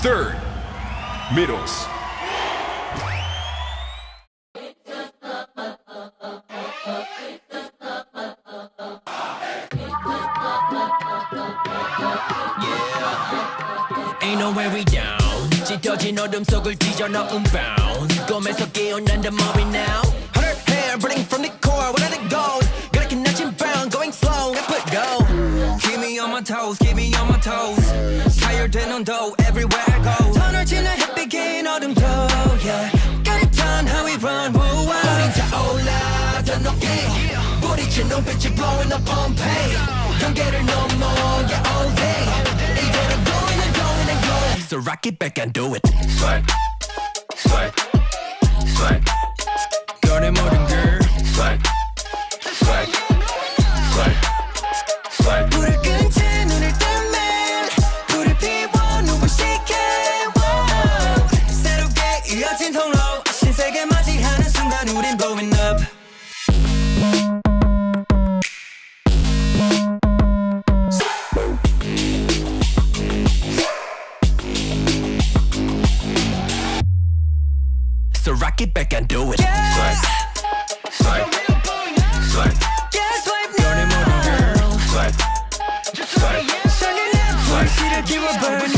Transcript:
Third, middles. Ain't nowhere we down. 짙어진 어둠 속을 뒤져 넣은 bounce. 꿈에서 깨어난 the moment now. Her hair burning from the core. Where did it go? 그렇게 낮은 bound going slow. Let's put go. Keep me on my toes. Keep me on my toes. Tired 된 온도 everywhere I go. 터널 지나 햇빛 긴 어둠도 yeah. 깨끗한 how we run. 우린 타올라 더 높게. 부딪힌 눈빛이 blowing up Pompeii. 경계를 넘어 yeah all day. 이대로 going and going and going. So rock it back and do it. Sweat, sweat, sweat. 너의 모든 girl. Sweat, sweat, sweat, sweat. 불을 끈 채 눈을 뜨면 불을 피워 눈부시게. 새롭게 이어진 통로 신세계 맞이하는 순간 우린 blowing up. So rock it back and do it. Swipe, swipe, swipe. Yeah, swipe now. Swipe, swipe, swipe. Swipe.